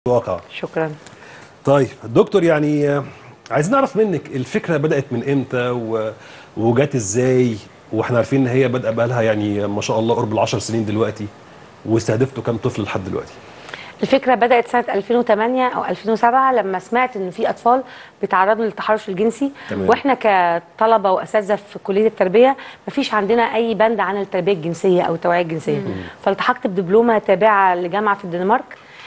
الواقع. شكرا. طيب دكتور، يعني عايزين نعرف منك الفكره بدات من امتى وجات ازاي، واحنا عارفين ان هي بادئه بقى لها يعني ما شاء الله قرب ال10 سنين دلوقتي، واستهدفتوا كام طفل لحد دلوقتي؟ الفكرة بدأت سنة 2008 أو 2007 لما سمعت إن في أطفال بيتعرضوا للتحرش الجنسي. تمام. وإحنا كطلبة وأساتذة في كلية التربية مفيش عندنا أي بند عن التربية الجنسية أو التوعية الجنسية. فالتحقت بدبلومة تابعة لجامعة في الدنمارك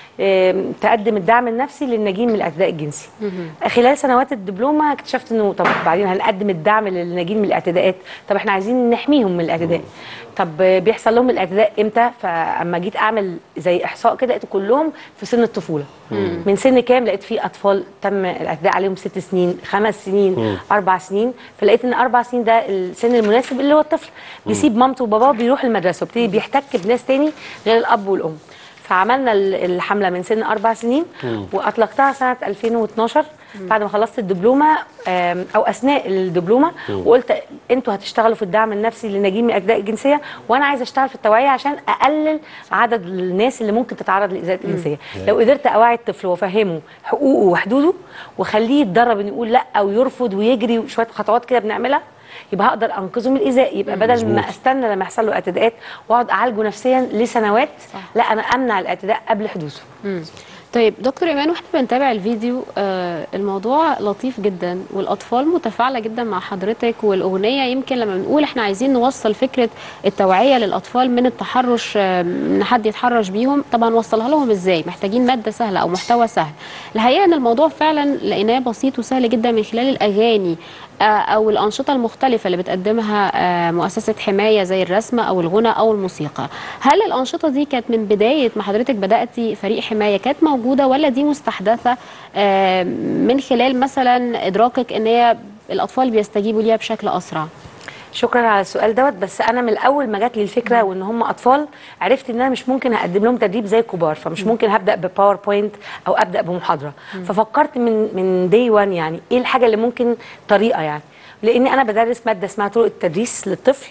تقدم الدعم النفسي للناجين من الاعتداء الجنسي. خلال سنوات الدبلومه اكتشفت انه طب بعدين هنقدم الدعم للناجين من الاعتداءات، طب احنا عايزين نحميهم من الاعتداء. طب بيحصل لهم الاعتداء امتى؟ فاما جيت اعمل زي احصاء كده لقيت كلهم في سن الطفوله. من سن كام؟ لقيت في اطفال تم الاعتداء عليهم 6 سنين، 5 سنين، 4 سنين. فلقيت ان 4 سنين ده السن المناسب اللي هو الطفل بيسيب مامته وباباه بيروح المدرسه وبيبتدي بيحتك بناس تاني غير الاب والام. فعملنا الحمله من سن 4 سنين واطلقتها سنه 2012 بعد ما خلصت الدبلومه او اثناء الدبلومه. وقلت انتوا هتشتغلوا في الدعم النفسي للناجين من الاعتداء الجنسيه، وانا عايزه اشتغل في التوعيه عشان اقلل عدد الناس اللي ممكن تتعرض للاذاءات الجنسيه. لو قدرت اوعي الطفل وافهمه حقوقه وحدوده واخليه يتدرب انه يقول لا او يرفض ويجري وشويه خطوات كده بنعملها، يبقى هقدر انقذه من الايذاء. يبقى بدل ما استنى لما يحصل له اعتداءات واقعد اعالجه نفسيا لسنوات، لا انا امنع الاعتداء قبل حدوثه. طيب دكتور ايمان، واحنا بنتابع الفيديو الموضوع لطيف جدا والاطفال متفاعله جدا مع حضرتك، والاغنيه يمكن لما بنقول احنا عايزين نوصل فكره التوعيه للاطفال من التحرش، ان حد يتحرش بيهم، طبعا نوصلها لهم ازاي؟ محتاجين ماده سهله او محتوى سهل. الحقيقه ان الموضوع فعلا لقيناه بسيط وسهل جدا من خلال الاغاني او الانشطه المختلفه اللي بتقدمها مؤسسه حمايه زي الرسم او الغنى او الموسيقى. هل الانشطه دي كانت من بدايه ما حضرتك بداتي فريق حمايه كانت موجوده، ولا دي مستحدثه من خلال مثلا ادراكك ان هي الاطفال بيستجيبوا ليها بشكل اسرع؟ شكرا على السؤال دوت. بس انا من الاول ما جات لي الفكره وان هم اطفال عرفت ان انا مش ممكن هقدم لهم تدريب زي الكبار، فمش ممكن هبدا بباوربوينت او ابدا بمحاضره. ففكرت من دي 1 يعني ايه الحاجه اللي ممكن طريقه، يعني لاني انا بدرس ماده اسمها طرق التدريس للطفل،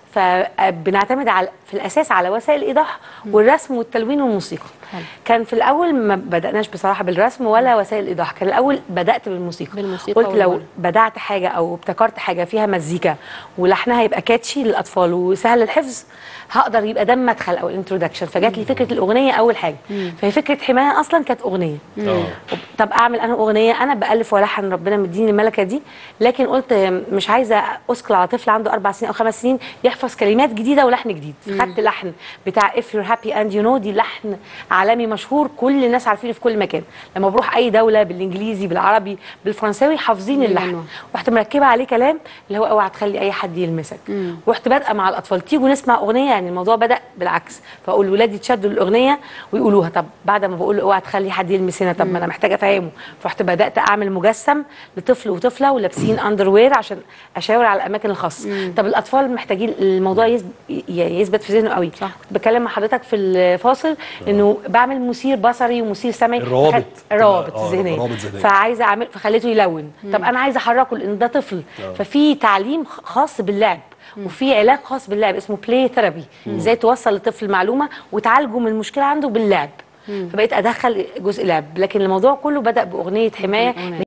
فبنعتمد في الاساس على وسائل الايضاح والرسم والتلوين والموسيقى. كان في الاول ما بداناش بصراحه بالرسم ولا وسائل الايضاح، كان الاول بدات بالموسيقى. قلت لو بدات حاجه او ابتكرت حاجه فيها مزيكا ولحنها يبقى كاتشي للاطفال وسهل الحفظ، هقدر يبقى ده مدخل او الانترودكشن. فجات لي فكره الاغنيه اول حاجه. فهي فكره حمايه اصلا كانت اغنيه. طب اعمل انا اغنيه؟ انا بالف والحن، ربنا مديني الملكه دي، لكن قلت مش عايزه اثقل على طفل عنده 4 سنين او 5 سنين يحفظ كلمات جديده ولحن جديد. فخدت لحن بتاع If You're Happy and You Know، دي لحن عالمي مشهور كل الناس عارفينه في كل مكان، لما بروح اي دوله بالانجليزي بالعربي بالفرنساوي حافظين اللحن. رحت مركبه عليه كلام اللي هو اوعى تخلي اي حد يلمسك. ورحت بادئه مع الاطفال تيجوا نسمع اغنيه، يعني الموضوع بدا بالعكس. فاقول ولادي يتشدوا الاغنيه ويقولوها. طب بعد ما بقول له اوعى تخلي حد يلمس هنا، طب ما انا محتاجه افهمه. فرحت بدات اعمل مجسم لطفل وطفله ولابسين اندروير عشان اشاور على الاماكن الخاصه. طب الاطفال محتاجين الموضوع يثبت في ذهنه قوي. كنت بكلم مع حضرتك في الفاصل انه بعمل مثير بصري ومثير سمعي، الروابط الذهنيه. فعايزه اعمل فخليته يلون. طب انا عايزه احركه لان ده طفل، ففي تعليم خاص باللعب وفي علاج خاص باللعب اسمه بلاي ثيرابي، ازاي توصل للطفل المعلومه وتعالجه من المشكله عنده باللعب. فبقيت ادخل جزء لعب، لكن الموضوع كله بدا باغنيه حمايه.